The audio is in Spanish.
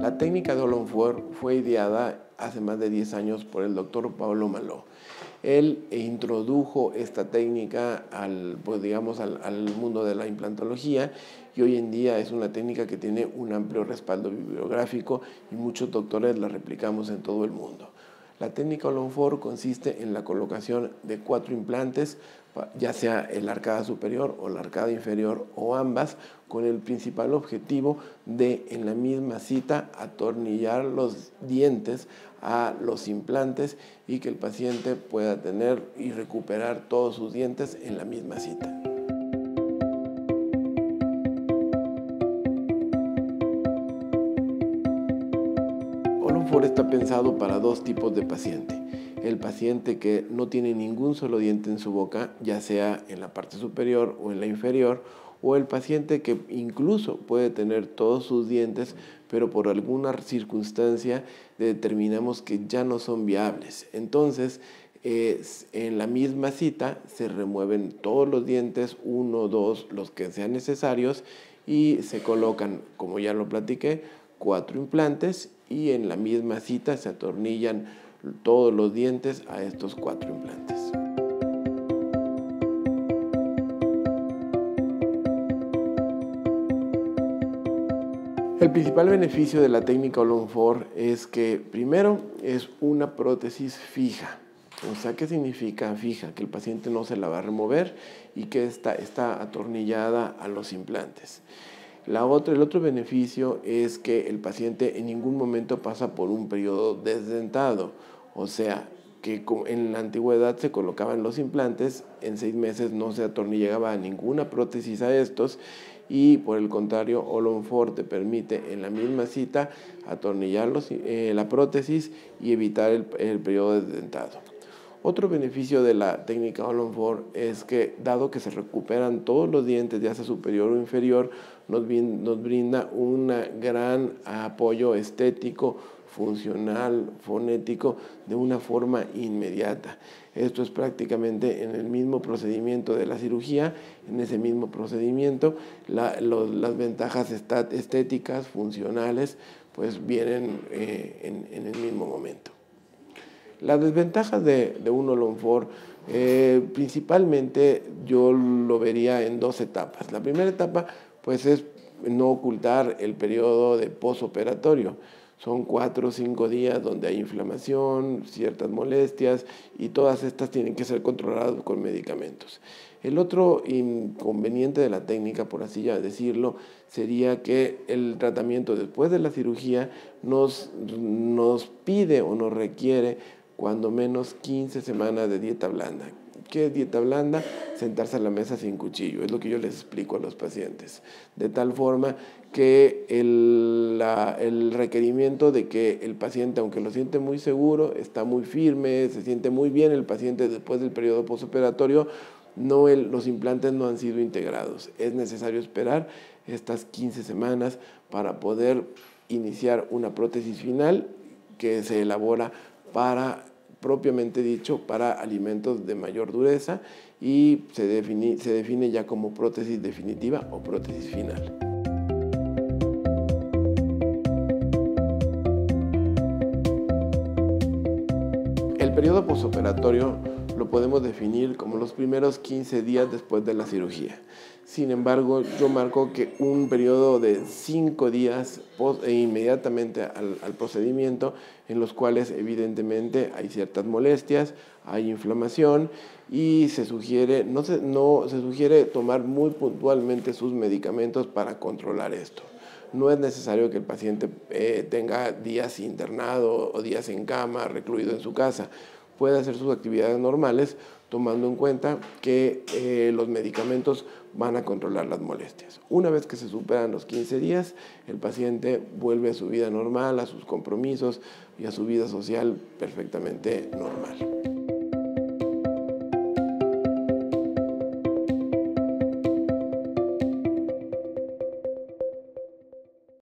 La técnica de Olonfort fue ideada hace más de 10 años por el doctor Paulo Maló. Él introdujo esta técnica al mundo de la implantología y hoy en día es una técnica que tiene un amplio respaldo bibliográfico y muchos doctores la replicamos en todo el mundo. La técnica Olonfort consiste en la colocación de 4 implantes, ya sea en la arcada superior o la arcada inferior o ambas, con el principal objetivo de en la misma cita atornillar los dientes a los implantes y que el paciente pueda tener y recuperar todos sus dientes en la misma cita. Olonfort está pensado para 2 tipos de paciente. El paciente que no tiene ningún solo diente en su boca, ya sea en la parte superior o en la inferior, o el paciente que incluso puede tener todos sus dientes, pero por alguna circunstancia determinamos que ya no son viables. Entonces, en la misma cita se remueven todos los dientes, 1 o 2, los que sean necesarios, y se colocan, como ya lo platiqué, 4 implantes y en la misma cita se atornillan todos los dientes a estos 4 implantes. El principal beneficio de la técnica Olonfort es que, primero, es una prótesis fija. O sea, ¿qué significa fija? Que el paciente no se la va a remover y que está atornillada a los implantes. El otro beneficio es que el paciente en ningún momento pasa por un periodo desdentado. O sea, que en la antigüedad se colocaban los implantes, en 6 meses no se atornillaba ninguna prótesis a estos y por el contrario, Olonfort te permite en la misma cita atornillar la prótesis y evitar el periodo desdentado. Otro beneficio de la técnica Olonfort es que, dado que se recuperan todos los dientes, ya sea superior o inferior, nos brinda un gran apoyo estético, funcional, fonético, de una forma inmediata. Esto es prácticamente en el mismo procedimiento de la cirugía. En ese mismo procedimiento, las ventajas estéticas, funcionales, pues vienen en el mismo momento. Las desventajas de un Olonfort, principalmente yo lo vería en 2 etapas. La primera etapa pues es no ocultar el periodo de posoperatorio. Son 4 o 5 días donde hay inflamación, ciertas molestias y todas estas tienen que ser controladas con medicamentos. El otro inconveniente de la técnica, por así ya decirlo, sería que el tratamiento después de la cirugía nos pide o nos requiere cuando menos 15 semanas de dieta blanda. ¿Qué es dieta blanda? Sentarse a la mesa sin cuchillo, es lo que yo les explico a los pacientes. De tal forma que el requerimiento de que el paciente, aunque lo siente muy seguro, está muy firme, se siente muy bien el paciente después del periodo postoperatorio, los implantes no han sido integrados. Es necesario esperar estas 15 semanas para poder iniciar una prótesis final que se elabora propiamente dicho, para alimentos de mayor dureza y se define ya como prótesis definitiva o prótesis final. El periodo postoperatorio lo podemos definir como los primeros 15 días después de la cirugía. Sin embargo, yo marco que un periodo de 5 días inmediatamente al procedimiento, en los cuales evidentemente hay ciertas molestias, hay inflamación y se sugiere tomar muy puntualmente sus medicamentos para controlar esto. No es necesario que el paciente tenga días internado o días en cama, recluido en su casa. Puede hacer sus actividades normales tomando en cuenta que los medicamentos van a controlar las molestias. Una vez que se superan los 15 días, el paciente vuelve a su vida normal, a sus compromisos y a su vida social perfectamente normal.